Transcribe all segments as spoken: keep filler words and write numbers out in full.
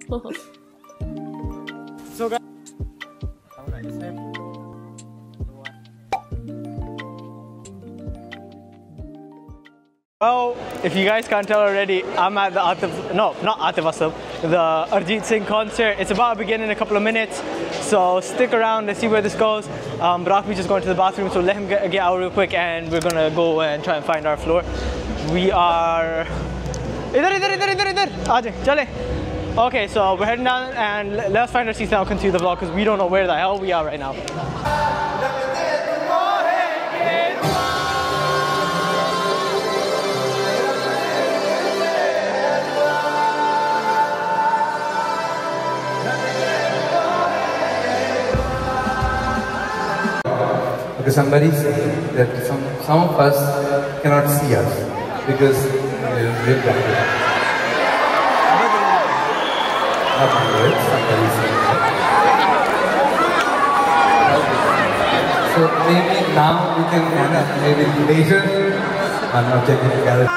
So guys, well, if you guys can't tell already, I'm at the Atif, no, not Atif Aslam, the Arijit Singh concert. It's about to begin in a couple of minutes, so stick around and see where this goes. Um, Rakmi just going to the bathroom, so let him get, get out real quick, and we're gonna go and try and find our floor. We are. Idhar, idhar, idhar, idhar, idhar. Aaje, chale. Okay, so we're heading down, and let's find our seats now and continue the vlog, because we don't know where the hell we are right now. Because somebody said that some, some of us cannot see us because we live that way. Not my words, somebody said that. So maybe now we can end up, maybe later, on objectificality.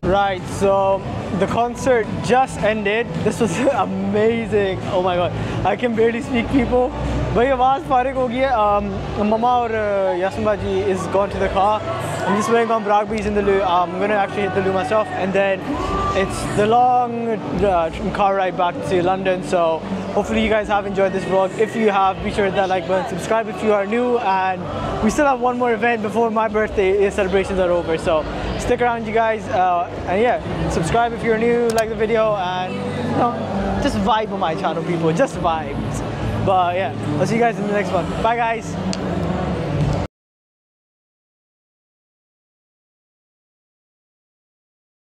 Right, so the concert just ended. This was amazing. Oh my god, I can barely speak, people. But yeah, आवाज़ फारिग हो गई है. Um, Mama और uh, Yasmin Baji is gone to the car. I'm just waiting on Brock Bees in the loo. Um, I'm gonna actually hit the loo myself, and then it's the long uh, car ride back to London. So hopefully you guys have enjoyed this vlog. If you have, be sure to hit that like button, subscribe if you are new, and we still have one more event before my birthday celebrations are over. So stick around, you guys, uh, and yeah, subscribe if you're new, like the video, and you know, just vibe on my channel, people. Just vibes. But yeah, I'll see you guys in the next one. Bye, guys.